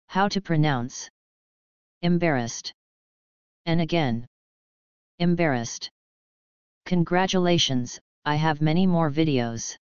How to pronounce embarrassed. And again. Embarrassed. Congratulations, I have many more videos.